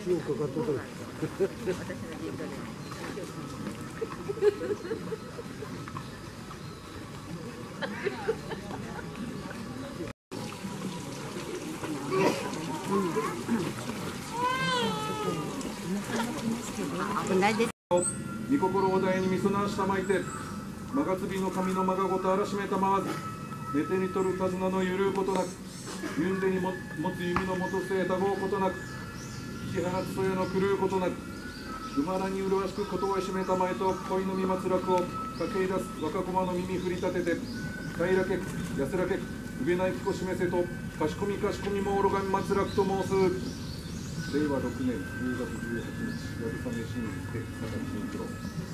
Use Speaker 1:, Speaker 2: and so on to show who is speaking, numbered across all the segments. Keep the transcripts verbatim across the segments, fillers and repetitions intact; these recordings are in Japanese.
Speaker 1: 年をかかってた。
Speaker 2: 危ないです。
Speaker 3: 御心を大にみそなしたまいて、まがつびの神のまがごとあらしめたまわず、寝手に取る手綱のゆるうことなく、ゆんでにも持つ弓のもとせえたごうことなく、引き放つそよの狂うことなく、馬らに麗しくことをしめたまえと恋の実松楽を駆け出す若駒の耳振り立てて、かいらけ、安らけ、うべないきこ示せと、かしこみかしこみもおろがみ松楽と申す。れいわろくねんじゅうがつじゅうはちにち、やぶさめ市民で佐々木慎一郎。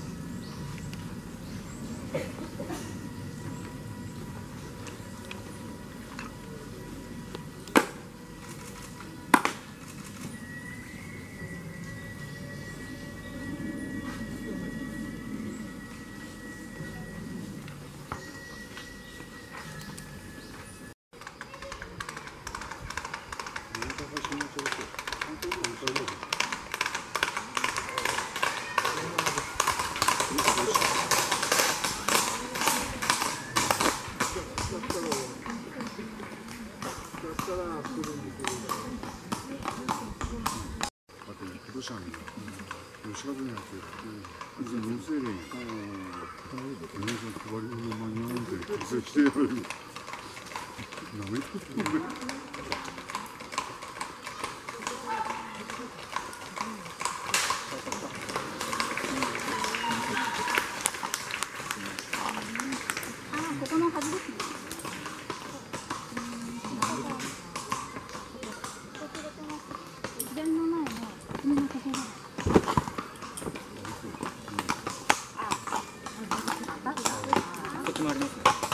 Speaker 4: ロシアに吉和にやってるってノースエレン皆さん配りの間に合わんで達成してやるなめとってる
Speaker 2: ここのはずですね。の前のみんなここが。こっちもありますね。